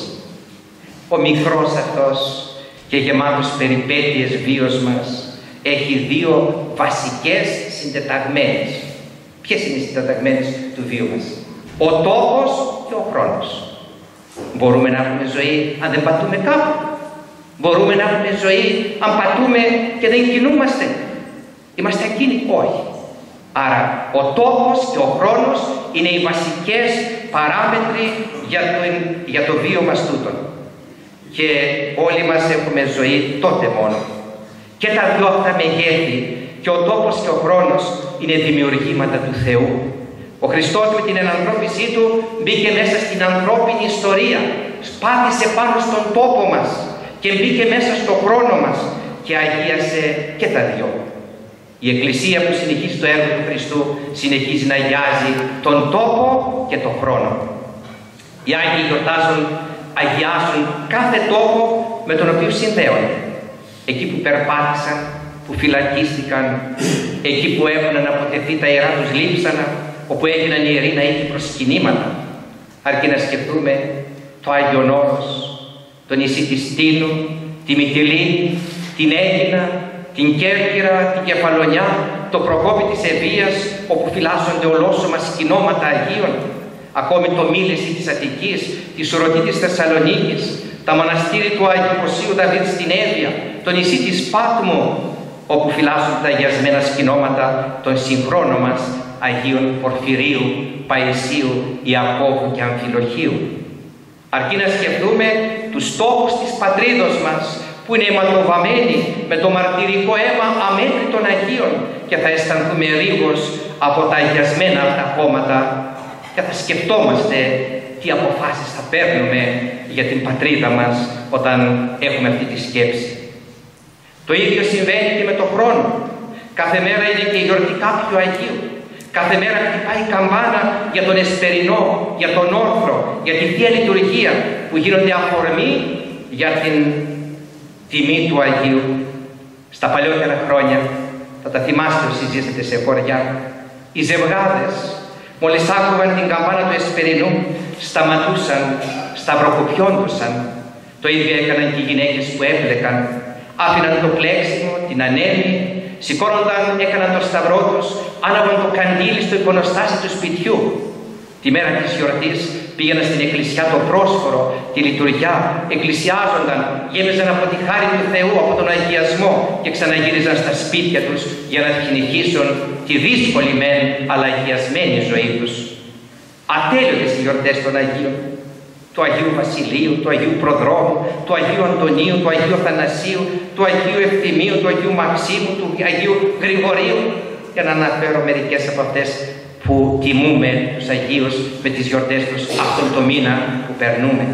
Ο μικρός αυτός και γεμάτος περιπέτειες βίος μας έχει δύο βασικές συντεταγμένες. Ποιες είναι οι συντεταγμένες του βίου μας? Ο τόπος και ο χρόνος. Μπορούμε να έχουμε ζωή αν δεν πατούμε κάπου. Μπορούμε να έχουμε ζωή αν πατούμε και δεν κινούμαστε. Είμαστε ακίνητοι? Όχι. Άρα ο τόπος και ο χρόνος είναι οι βασικές παράμετροι για το, για το βίο μας τούτον. Και όλοι μας έχουμε ζωή τότε μόνο. Και τα δυο αυτά μεγέθη, και ο τόπος και ο χρόνος, είναι δημιουργήματα του Θεού. Ο Χριστός με την ενανθρώπισή Του μπήκε μέσα στην ανθρώπινη ιστορία, σπάθησε πάνω στον τόπο μας και μπήκε μέσα στον χρόνο μας και αγίασε και τα δυο. Η Εκκλησία που συνεχίζει το έργο του Χριστού συνεχίζει να αγιάζει τον τόπο και τον χρόνο. Οι Άγιοι γιορτάζουν, αγιάζουν κάθε τόπο με τον οποίο συνδέονται. Εκεί που περπάτησαν, που φυλακίστηκαν, εκεί που έχουν αναποτεθεί τα ιερά τους λείψανα, όπου έγιναν ιεροί ναοί και προσκυνήματα. Αρκεί να σκεφτούμε το Άγιον Όρος, το νησί της Τίνου, τη Μυτιλήνη, την Αίγινα, την Κέρκυρα, την Κεφαλονιά, το προκόπη της Ευβοίας, όπου φυλάσσονται ολόσωμα σκηνώματα Αγίων, ακόμη το Μήλεση της Αττικής, τη Σουρωτή της Θεσσαλονίκης, τα μοναστήρι του Αγίου Οσίου Δαβίδ στην Εύβοια, το νησί της Πάτμου, όπου φυλάσσονται τα αγιασμένα σκηνώματα των συγχρόνων μας Αγίων Πορφυρίου, Παϊσίου, Ιακώβου και Αμφιλοχίου. Αρκεί να σκεφτούμε τους τόπους της πατρίδος μας, που είναι αιματοβαμμένοι με το μαρτυρικό αίμα αμέτρητων Αγίων, και θα αισθανθούμε ρίγος από τα αγιασμένα αυτά κόμματα και θα σκεφτόμαστε τι αποφάσεις θα παίρνουμε για την πατρίδα μας όταν έχουμε αυτή τη σκέψη. Το ίδιο συμβαίνει και με τον χρόνο. Κάθε μέρα είναι και η γιορτή κάποιου Αγίου. Κάθε μέρα χτυπάει η καμπάνα για τον εσπερινό, για τον όρθρο, για τη Θεία Λειτουργία, που γίνονται αφορμή για την τιμή του Αγίου. Στα παλιότερα χρόνια, θα τα θυμάστε όσοι ζήσατε σε χωριά, οι ζευγάδες μόλις άκουγαν την καμπάνα του εσπερινού, σταματούσαν, σταυροκοπιόντουσαν. Το ίδιο έκαναν και οι γυναίκες που έπλεκαν. Άφηναν το πλέξιμο, την ανέμη, σηκώνονταν, έκαναν το σταυρό τους, άναβαν το καντήλι στο εικονοστάσι του σπιτιού. Τη μέρα της γιορτής πήγαιναν στην εκκλησιά το πρόσφορο, τη λειτουργιά, εκκλησιάζονταν, γέμιζαν από τη χάρη του Θεού, από τον αγιασμό και ξαναγύριζαν στα σπίτια τους για να συνεχίσουν τη δύσκολη μεν αλλά αγιασμένη ζωή τους. Ατέλειωτες οι γιορτές των Αγίων, του Αγίου Βασιλείου, του Αγίου Προδρόμου, του Αγίου Αντωνίου, του Αγίου Θανασίου, του Αγίου Ευθυμίου, του Αγίου Μαξίμου, του Αγίου Γρηγορίου, για να αναφέρω μερικές από αυτές που τιμούμε τους Αγίους με τις γιορτές τους αυτόν τον μήνα που περνούμε.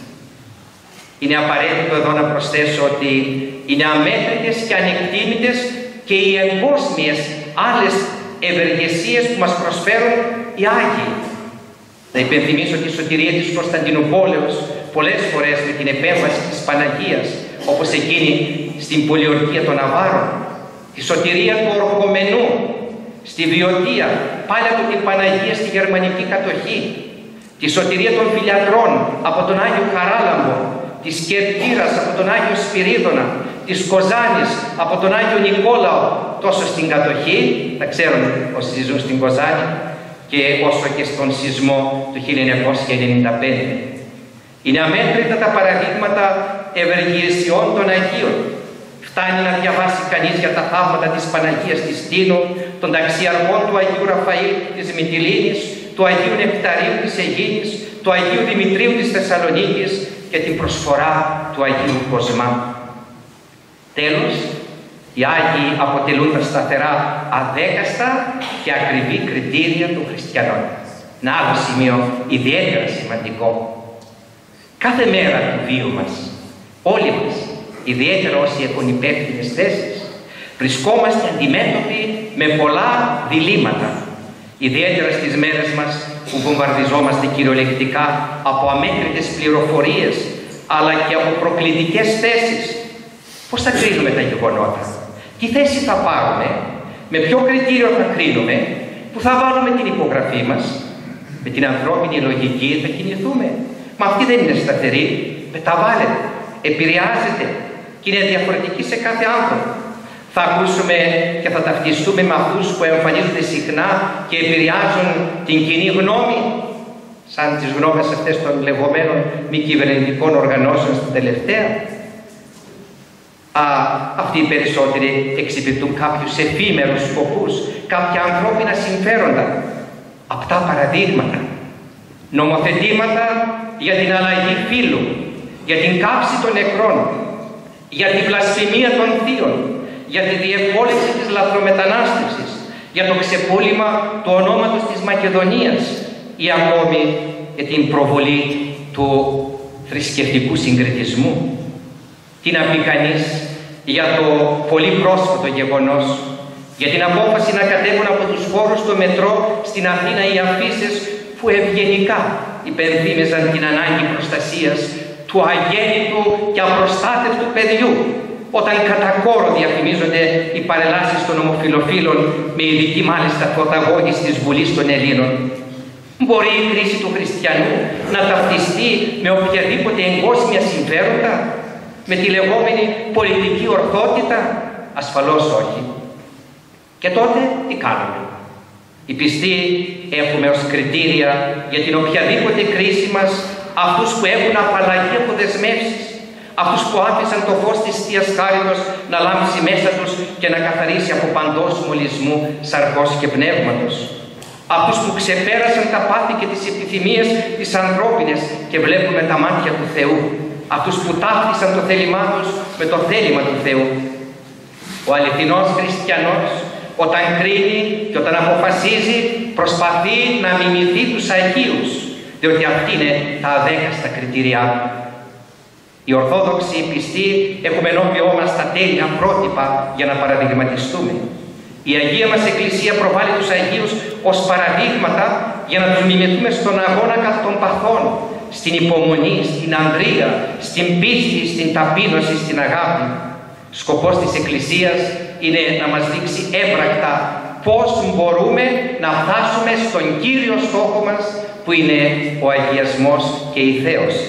Είναι απαραίτητο εδώ να προσθέσω ότι είναι αμέτρητες και ανεκτήμητες και οι εγκόσμιες άλλες ευεργεσίες που μας προσφέρουν οι Άγιοι. Να υπενθυμίσω τη σωτηρία της Κωνσταντινούπολεως πολλές φορές με την επέμβαση της Παναγίας, όπως εκείνη στην πολιορκία των Αβάρων, τη σωτηρία του Ορχομενού στη Βιωτία, πάλι από την Παναγία στη γερμανική κατοχή, τη σωτηρία των Φιλιατρών από τον Άγιο Χαράλαμπο, της Κερκύρας από τον Άγιο Σπυρίδωνα, της Κοζάνης από τον Άγιο Νικόλαο, τόσο στην κατοχή, τα ξέρουν όσοι ζουν στην Κοζάνη, και όσο και στον σεισμό του χίλια εννιακόσια ενενήντα πέντε. Είναι αμέτρητα τα παραδείγματα ευεργεσιών των Αγίων. Φτάνει να διαβάσει κανείς για τα θαύματα της Παναγίας της Τίνου, των ταξιαρχών του Αγίου Ραφαήλ της Μυτιλήνης, του Αγίου Νεκταρίου της Αιγίνης, του Αγίου Δημητρίου της Θεσσαλονίκης και την προσφορά του Αγίου Κοσμά. Τέλος, οι Άγιοι αποτελούν τα σταθερά αδέκαστα και ακριβή κριτήρια των χριστιανών. Ένα άλλο σημείο ιδιαίτερα σημαντικό. Κάθε μέρα του βίου μας, όλοι μας, ιδιαίτερα όσοι έχουν υπεύθυνες θέσεις, βρισκόμαστε αντιμέτωποι με πολλά διλήμματα. Ιδιαίτερα στις μέρες μας που βομβαρδιζόμαστε κυριολεκτικά από αμέτρητες πληροφορίες, αλλά και από προκλητικές θέσεις. Πώς θα κρίνουμε τα γεγονότα? Τι θέση θα πάρουμε? Με ποιο κριτήριο θα κρίνουμε? Που θα βάλουμε την υπογραφή μας? Με την ανθρώπινη λογική θα κινηθούμε? Μα αυτή δεν είναι σταθερή. Μεταβάλλεται, επηρεάζεται και είναι διαφορετική σε κάθε άνθρωπο. Θα ακούσουμε και θα ταυτιστούμε με αυτούς που εμφανίζονται συχνά και επηρεάζουν την κοινή γνώμη, σαν τις γνώμες αυτές των λεγόμενων μη κυβερνητικών οργανώσεων στην τελευταία. Α, αυτοί οι περισσότεροι εξυπηρετούν κάποιους εφήμερους σκοπούς, κάποια ανθρώπινα συμφέροντα. Απτά παραδείγματα, νομοθετήματα για την αλλαγή φύλου, για την κάψη των νεκρών, για τη βλασφημία των θείων, για τη διευκόλυνση της λαθρομετανάστευσης, για το ξεπούλημα του ονόματος της Μακεδονίας ή ακόμη για την προβολή του θρησκευτικού συγκριτισμού. Τι να πει κανείς για το πολύ πρόσφατο γεγονός, για την απόφαση να κατέβουν από τους χώρους του μετρό στην Αθήνα οι αφίσες που ευγενικά υπενθύμιζαν την ανάγκη προστασίας του αγέννητου και απροστάτευτου παιδιού, όταν κατά κόρο διαφημίζονται οι παρελάσεις των ομοφυλοφίλων με ειδική μάλιστα φωταγώγηση της Βουλής των Ελλήνων. Μπορεί η κρίση του χριστιανού να ταυτιστεί με οποιαδήποτε εγκόσμια συμφέροντα, με τη λεγόμενη πολιτική ορθότητα? Ασφαλώς όχι. Και τότε τι κάνουμε? Οι πιστοί έχουμε ως κριτήρια για την οποιαδήποτε κρίση μας αυτούς που έχουν απαλλαγή από δεσμεύσεις, αυτούς που άφησαν το φως της Θείας Χάριτος να λάμψει μέσα τους και να καθαρίσει από παντός μολυσμού σαρκός και πνεύματος, αυτούς που ξεπέρασαν τα πάθη και τις επιθυμίες τις ανθρώπινες και βλέπουν με τα μάτια του Θεού, αυτούς που ταύτισαν το θέλημά τους με το θέλημα του Θεού. Ο αληθινός χριστιανός, όταν κρίνει και όταν αποφασίζει, προσπαθεί να μιμηθεί τους Αγίους, διότι αυτοί είναι τα αδέκαστα κριτήριά του. Οι Ορθόδοξοι, οι πιστοί, έχουμε ενώπιό μας τα τέλεια πρότυπα για να παραδειγματιστούμε. Η Αγία μας Εκκλησία προβάλλει τους Αγίους ως παραδείγματα για να τους μιμηθούμε στον αγώνα κατά των παθών, στην υπομονή, στην ανδρεία, στην πίστη, στην ταπείνωση, στην αγάπη. Σκοπός της Εκκλησίας είναι να μας δείξει έμπρακτα πώς μπορούμε να φτάσουμε στον κύριο στόχο μας, που είναι ο αγιασμός και η θέωση.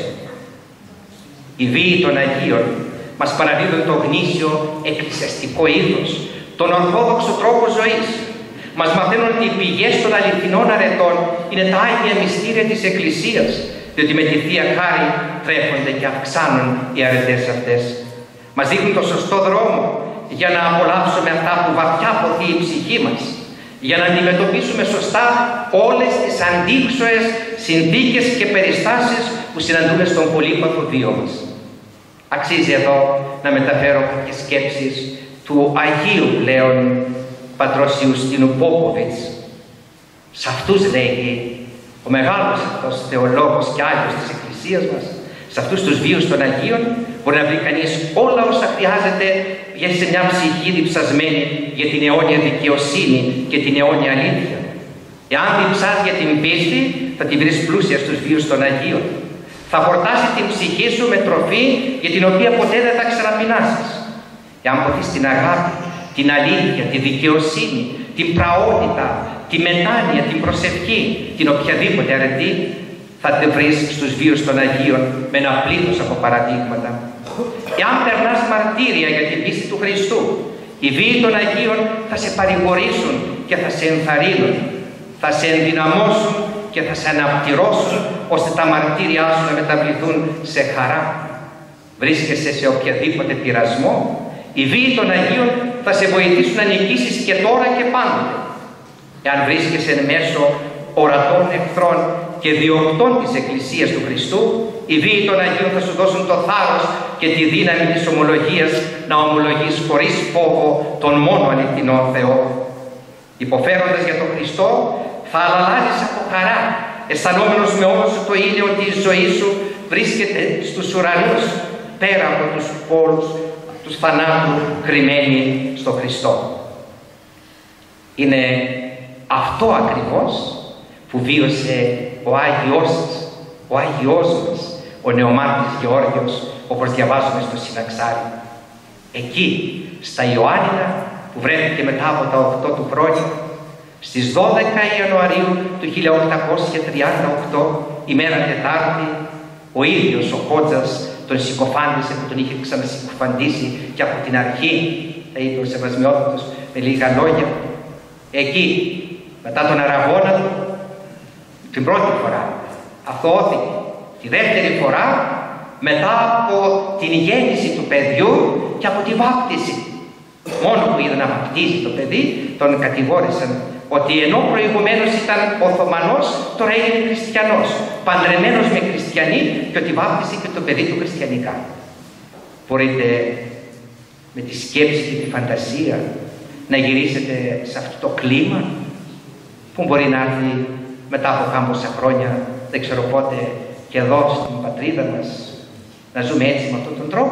Οι βίοι των Αγίων μας παραδίδουν το γνήσιο εκκλησιαστικό ήθος, τον ορθόδοξο τρόπο ζωής. Μας μαθαίνουν ότι οι πηγές των αληθινών αρετών είναι τα Άγια μυστήρια της Εκκλησίας, διότι με τη Θεία Χάρη τρέφονται και αυξάνουν οι αρετές αυτές. Μας δείχνουν το σωστό δρόμο για να απολαύσουμε αυτά που βαθιά ποθεί η ψυχή μας, για να αντιμετωπίσουμε σωστά όλες τις αντίξωες συνθήκες και περιστάσεις που συναντούμε στον πολύπαθο βίο μας. Αξίζει εδώ να μεταφέρω κάποιες σκέψεις του Αγίου πλέον πατρός Ιουστίνου Πόποβιτς. Σε αυτούς, λέγει, ο μεγάλος αυτός θεολόγος και Άγιος της Εκκλησίας μας, σε αυτούς τους βίους των Αγίων μπορεί να βρει κανείς όλα όσα χρειάζεται για σε μια ψυχή διψασμένη για την αιώνια δικαιοσύνη και την αιώνια αλήθεια. Εάν διψάς για την πίστη, θα την βρεις πλούσια στους βίους των Αγίων. Θα χορτάσει την ψυχή σου με τροφή για την οποία ποτέ δεν θα ξαναπεινάσεις. Εάν ποθείς την αγάπη, την αλήθεια, τη δικαιοσύνη, την πραότητα, τη μετάνοια, την προσευχή, την οποιαδήποτε αρετή, θα την βρεις στους βίους των Αγίων με ένα πλήθος από παραδείγματα. Εάν περνάς μαρτύρια για την πίστη του Χριστού, οι βίοι των Αγίων θα σε παρηγορήσουν και θα σε ενθαρρύνουν, θα σε ενδυναμώσουν και θα σε αναπτυρώσουν, ώστε τα μαρτύριά σου να μεταβληθούν σε χαρά. Βρίσκεσαι σε οποιαδήποτε πειρασμό, οι βίοι των Αγίων θα σε βοηθήσουν να νικήσεις και τώρα και πάντοτε. Εάν βρίσκεσαι εν μέσω ορατών εχθρών και διοκτών της Εκκλησίας του Χριστού, οι βίοι των Αγίων θα σου δώσουν το θάρρος και τη δύναμη της ομολογίας να ομολογείς χωρίς φόβο τον μόνο αληθινό Θεό. Υποφέροντας για τον Χριστό, θα αλλαλάζεις από χαρά, αισθανόμενος με όλο σου το ήλιο ότι η ζωή σου βρίσκεται στους ουρανούς, πέρα από τους πόλους, τους θανάτου κρυμμένοι στο Χριστό. Είναι αυτό ακριβώς που βίωσε ο Άγιος σας, ο Άγιος μας, ο νεομάρτης Γεώργιος, όπως διαβάζουμε στο Συναξάρι. Εκεί, στα Ιωάννινα, που βρέθηκε μετά από τα οκτώ του χρόνια, στις δώδεκα Ιανουαρίου του χίλια οκτακόσια τριάντα οκτώ, ημέρα Τετάρτη, ο ίδιος ο Κότζας τον συκοφάντησε, που τον είχε ξανασυκοφαντήσει και από την αρχή, θα είπε ο Σεβασμιότατος με λίγα λόγια. Εκεί, μετά τον αραγώνα του, την πρώτη φορά αθωώθηκε, τη δεύτερη φορά μετά από την γέννηση του παιδιού και από τη βάπτιση. Μόνο που είδε να βαπτίζει το παιδί, τον κατηγόρησαν ότι ενώ προηγουμένως ήταν Οθωμανός, τώρα έγινε χριστιανός, παντρεμένος με χριστιανή, και ότι βάπτισε και το παιδί του χριστιανικά. Μπορείτε με τη σκέψη και τη φαντασία να γυρίσετε σε αυτό το κλίμα που μπορεί να έρθει μετά από κάμποσα χρόνια, δεν ξέρω πότε, και εδώ στην πατρίδα μας, να ζούμε έτσι με αυτόν τον τρόπο.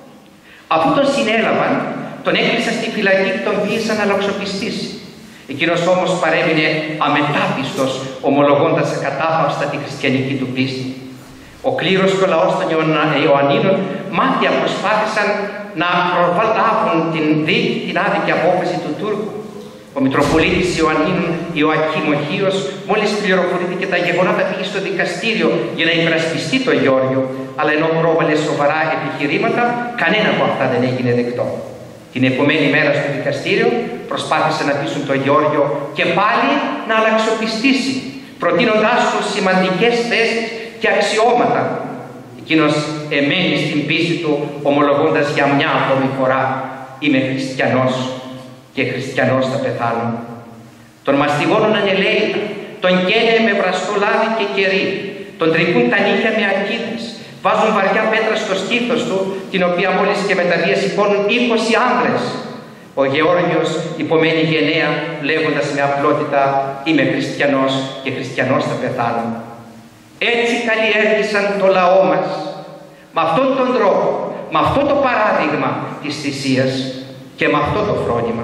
Αφού τον συνέλαβαν, τον έκλεισαν στη φυλακή και τον πίεσαν να λοξοπιστήσει. Εκείνος όμως παρέμεινε αμετάπιστος, ομολογώντας ακατάπαυστα τη χριστιανική του πίστη. Ο κλήρος και ο λαός των Ιωαννίνων μάτια προσπάθησαν να προλάβουν την δίκη, την άδικη απόφαση του Τούρκου. Ο Μητροπολίτης Ιωαννίνων Ιωακήμ ο Χίος, μόλις πληροφορήθηκε τα γεγονότα, πήγε στο δικαστήριο για να υπερασπιστεί το Γεώργιο, αλλά ενώ πρόβαλε σοβαρά επιχειρήματα, κανένα από αυτά δεν έγινε δεκτό. Την επομένη μέρα στο δικαστήριο προσπάθησαν να πείσουν τον Γεώργιο και πάλι να αλλαξοπιστήσει, προτείνοντάς του σημαντικές θέσεις και αξιώματα. Εκείνος εμένει στην πίστη του, ομολογώντας για μια ακόμη φορά: «Είμαι χριστιανός και χριστιανός θα πεθάνω». Τον μαστιγώνουν ανελαίητα, τον καίνε με βραστό λάδι και κερί, τον τρυπούν τα νύχια με ακίδες, βάζουν βαριά πέτρα στο στήθος του, την οποία μόλις και με τα βία σηκώνουν είκοσι άνδρες. Ο Γεώργιος υπομένει γενναία, λέγοντας με απλότητα: «Είμαι χριστιανός και χριστιανός θα πεθάνω». Έτσι καλλιέργησαν το λαό μας, με αυτόν τον τρόπο, με αυτό το παράδειγμα της θυσίας και με αυτό το φρόνημα.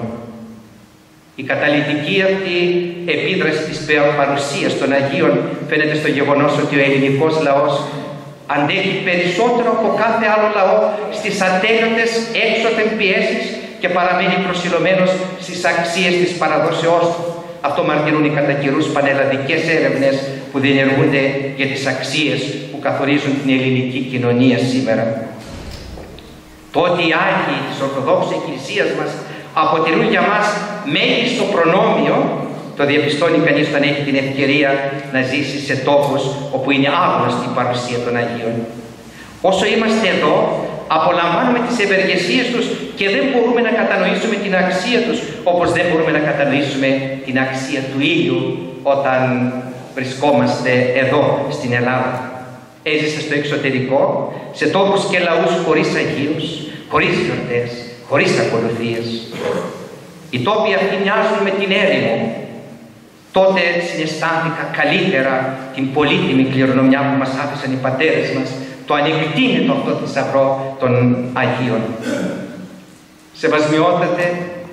Η καταλυτική αυτή επίδραση της παρουσίας των Αγίων φαίνεται στο γεγονός ότι ο ελληνικός λαός αντέχει περισσότερο από κάθε άλλο λαό στις ατέλειωτες έξωθεν πιέσεις και παραμένει προσιλωμένος στις αξίες της παραδόσεώς του. Αυτό μαρτυρούν οι κατά καιρούς πανελλαδικές έρευνες που διενεργούνται για τις αξίες που καθορίζουν την ελληνική κοινωνία σήμερα. Το ότι οι Άγιοι της Ορθοδόξης Εκκλησίας μας αποτελούν για μας μέγιστο προνόμιο, το διαπιστώνει κανείς όταν έχει την ευκαιρία να ζήσει σε τόπους όπου είναι άγνωστη η παρουσία των Αγίων. Όσο είμαστε εδώ, απολαμβάνουμε τις ευεργεσίες τους και δεν μπορούμε να κατανοήσουμε την αξία τους, όπως δεν μπορούμε να κατανοήσουμε την αξία του ήλιου όταν βρισκόμαστε εδώ στην Ελλάδα. Έζησα στο εξωτερικό, σε τόπους και λαούς χωρίς Αγίους, χωρίς γιορτές, χωρίς ακολουθίες. Οι τόποι αυτοί μοιάζουν με την έρημο. Τότε συναισθάνθηκα καλύτερα την πολύτιμη κληρονομιά που μας άφησαν οι πατέρες μας, το ανεκτήμητο αυτό θησαυρό των Αγίων. Σεβασμιότατε,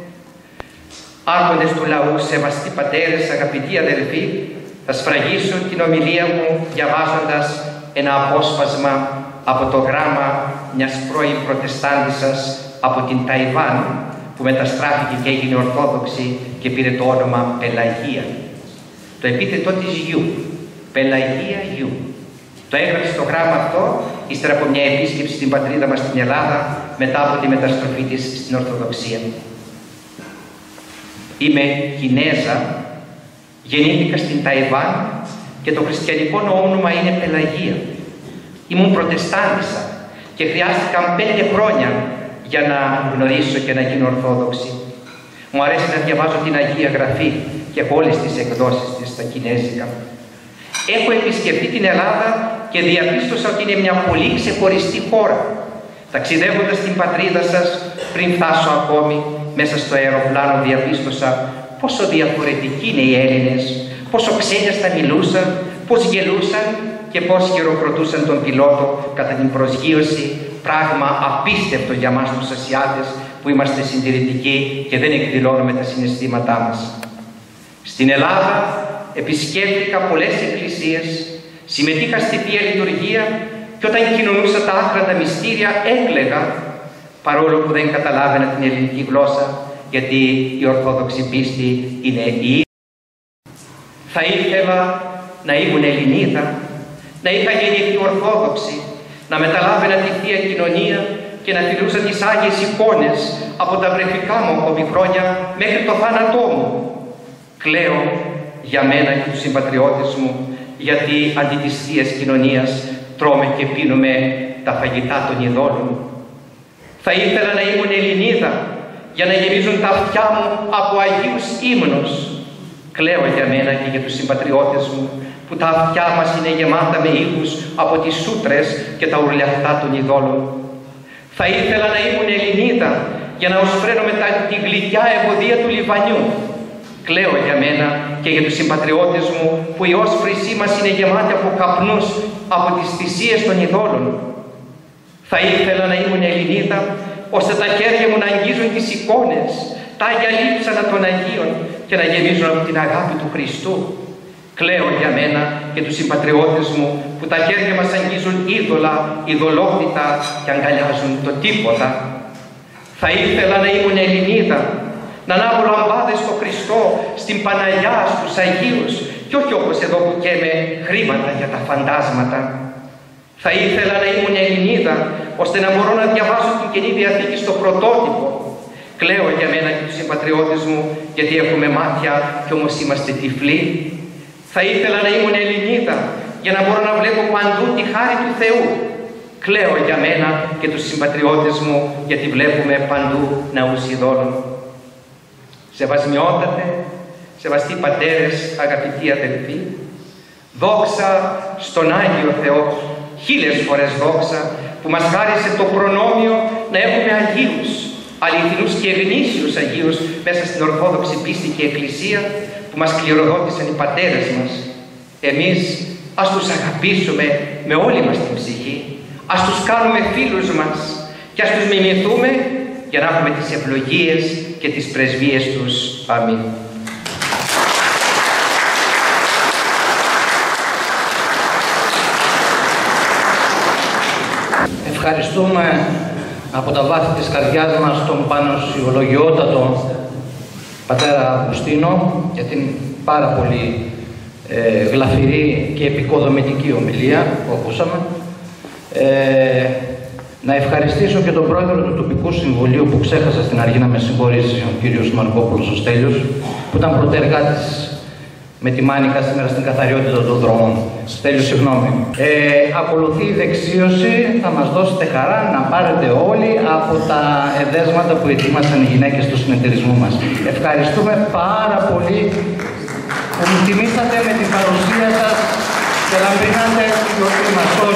άρχοντες του λαού, σεβαστοί πατέρες, αγαπητοί αδελφοί, θα σφραγίσω την ομιλία μου διαβάζοντας ένα απόσπασμα από το γράμμα μιας πρώην προτεστάντισσας από την Ταϊβάν, που μεταστράφηκε και έγινε Ορθόδοξη και πήρε το όνομα Πελαγία. Το επίθετο της γιου, Πελαγία γιου. Το έγραψε το γράμμα αυτό ύστερα από μια επίσκεψη στην πατρίδα μας στην Ελλάδα, μετά από τη μεταστροφή της στην Ορθοδοξία. Είμαι Κινέζα, γεννήθηκα στην Ταϊβάν και το χριστιανικό όνομα είναι Πελαγία. Ήμουν προτεστάντισσα και χρειάστηκαν πέντε χρόνια για να γνωρίσω και να γίνω Ορθόδοξη. Μου αρέσει να διαβάζω την Αγία Γραφή και έχω όλες τις εκδόσεις της στα κινέζικα. Έχω επισκεφτεί την Ελλάδα και διαπίστωσα ότι είναι μια πολύ ξεχωριστή χώρα. Ταξιδεύοντας την πατρίδα σας, πριν φτάσω ακόμη, μέσα στο αεροπλάνο διαπίστωσα πόσο διαφορετικοί είναι οι Έλληνες, πόσο ξένιαστα μιλούσαν, πώς γελούσαν και πώς χειροκροτούσαν τον πιλότο κατά την προσγείωση, πράγμα απίστευτο για μας τους Ασιάτες που είμαστε συντηρητικοί και δεν εκδηλώνουμε τα συναισθήματά μας. Στην Ελλάδα επισκέφτηκα πολλές εκκλησίες, συμμετείχα στη Θεία Λειτουργία και όταν κοινωνούσα τα άκρατα μυστήρια έκλαιγα, παρόλο που δεν καταλάβαινα την ελληνική γλώσσα, γιατί η Ορθόδοξη πίστη είναι η ίδια. Θα ήθελα να ήμουν Ελληνίδα, να είχα γεννηθεί Ορθόδοξη, να μεταλάβαινα τη Θεία Κοινωνία και να φιλούσα τις Άγιες εικόνες από τα βρεφικά μου ακόμη χρόνια μέχρι το θάνατό μου. Κλαίω για μένα και τους συμπατριώτες μου, γιατί αντί της Θείας Κοινωνίας τρώμε και πίνουμε τα φαγητά των ειδόλων. Θα ήθελα να ήμουν Ελληνίδα, για να γεμίζουν τα αυτιά μου από Αγίους ύμνους. Κλαίω για μένα και για τους συμπατριώτες μου, που τα αυτιά μας είναι γεμάτα με ήχους από τις σούτρες και τα ουρλιαχτά των ειδόλων. Θα ήθελα να ήμουν Ελληνίδα, για να οσφραίνω μετά τη γλυκιά ευωδία του Λιβανιού. Κλαίω για μένα και για τους συμπατριώτες μου, που η όσφρησή μας είναι γεμάτη από καπνούς από τις θυσίες των ειδόλων. Θα ήθελα να ήμουν Ελληνίδα, ώστε τα χέρια μου να αγγίζουν τις εικόνες, τα Άγια Λείψανα των Αγίων και να γεμίζουν από την αγάπη του Χριστού. Κλαίω για μένα και τους συμπατριώτες μου, που τα χέρια μας αγγίζουν είδωλα, ειδωλότητα και αγκαλιάζουν το τίποτα. Θα ήθελα να ήμουν Ελληνίδα, να ανάβω λαμπάδες στο Χριστό, στην Παναγιά, στους Αγίους και όχι όπως εδώ που καίμε χρήματα για τα φαντάσματα. Θα ήθελα να ήμουν Ελληνίδα, ώστε να μπορώ να διαβάσω την Καινή Διαθήκη στο πρωτότυπο. Κλαίω για μένα και τους συμπατριώτες μου, γιατί έχουμε μάτια κι όμως είμαστε τυφλοί. Θα ήθελα να ήμουν Ελληνίδα, για να μπορώ να βλέπω παντού τη χάρη του Θεού. Κλαίω για μένα και τους συμπατριώτες μου, γιατί βλέπουμε παντού ναούς ειδόλων. Σεβασμιότατε, σεβαστοί πατέρες, αγαπητοί αδελφοί, δόξα στον Άγιο Θεό, χίλιες φορές δόξα, που μας χάρισε το προνόμιο να έχουμε Αγίους, αληθινούς και γνήσιους Αγίους μέσα στην Ορθόδοξη πίστη και Εκκλησία, που μας κληροδότησαν οι πατέρες μας. Εμείς ας τους αγαπήσουμε με όλη μας την ψυχή, ας τους κάνουμε φίλους μας και ας τους μιμηθούμε για να έχουμε τις ευλογίες και τις πρεσβείες τους. Αμήν. Ευχαριστούμε από τα βάθη της καρδιάς μας τον πανοσιολογιότατο πατέρα Αυγουστίνο για την πάρα πολύ ε, γλαφυρή και επικοδομητική ομιλία που ακούσαμε. Ε, να ευχαριστήσω και τον πρόεδρο του τοπικού συμβουλίου που ξέχασα στην αρχή να με συγχωρήσει, ο κύριος Μαρκόπουλος ο Στέλιος, που ήταν πρωτεργάτης με τη Μάνικα σήμερα στην καθαριότητα των δρόμων. Στέλιο, συγγνώμη. Ε, ακολουθεί η δεξίωση, θα μας δώσετε χαρά να πάρετε όλοι από τα εδέσματα που ετοίμασαν οι γυναίκες του συνεταιρισμού μας. Ευχαριστούμε πάρα πολύ που μου τιμήσατε με την παρουσία σας και λαμπρινάτε την γιορτή μας.